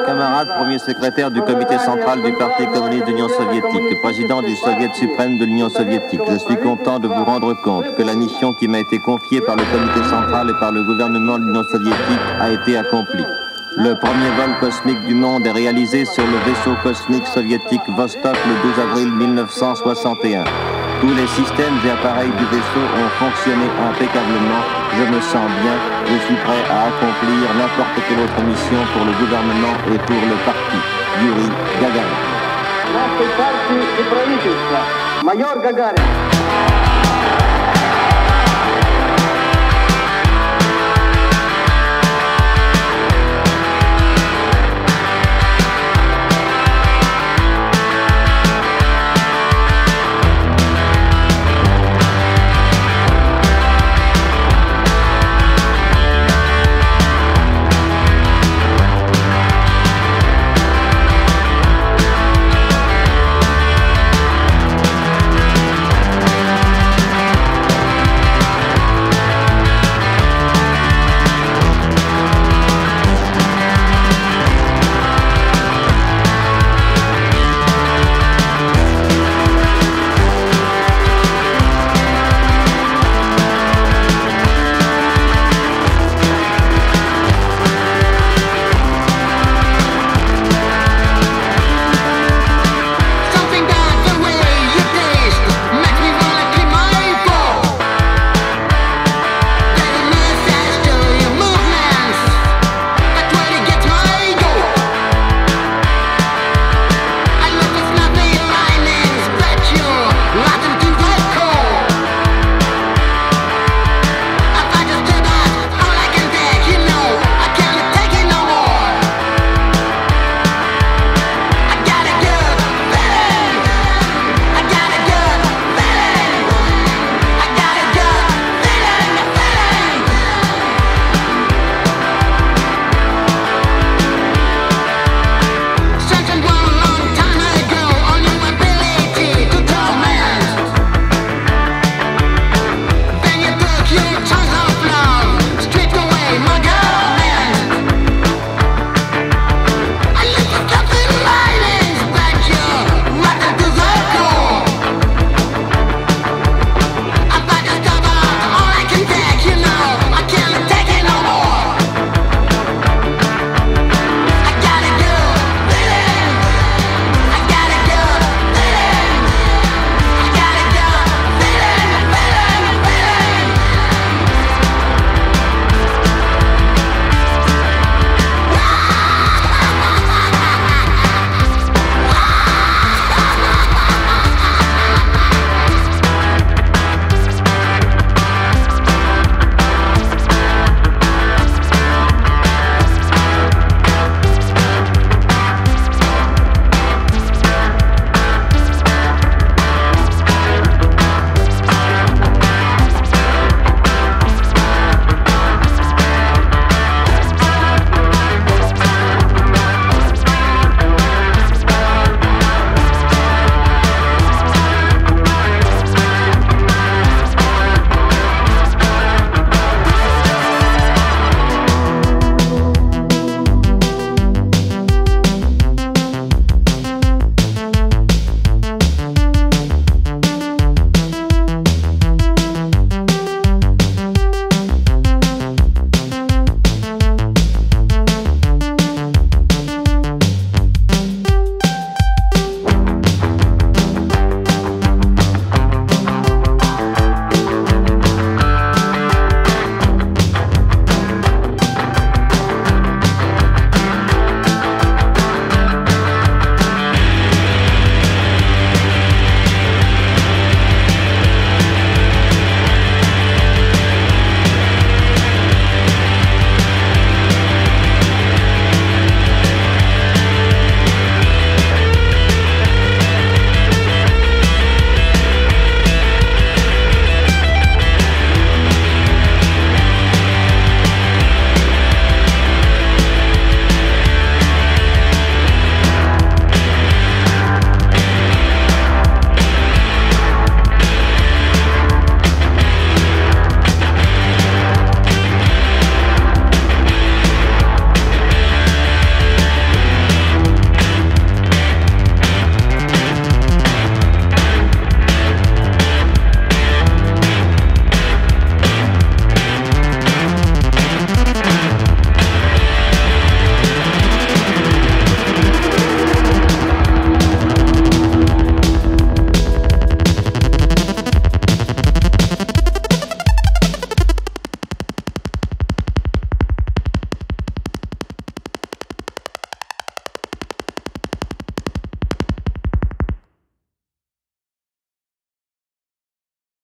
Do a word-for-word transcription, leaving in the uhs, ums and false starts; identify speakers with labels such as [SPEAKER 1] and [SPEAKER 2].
[SPEAKER 1] Camarade, premier secrétaire du comité central du Parti communiste de l'Union soviétique, président du Soviet suprême de l'Union soviétique, je suis content de vous rendre compte que la mission qui m'a été confiée par le comité central et par le gouvernement de l'Union soviétique a été accomplie. Le premier vol cosmique du monde est réalisé sur le vaisseau cosmique soviétique Vostok le douze avril mille neuf cent soixante et un. Tous les systèmes et appareils du vaisseau ont fonctionné impeccablement. Je me sens bien. Je suis prêt à accomplir n'importe quelle autre mission pour le gouvernement et pour le parti. Yuri Gagarin.
[SPEAKER 2] Нашей партии и правительства. Майор Гагарин.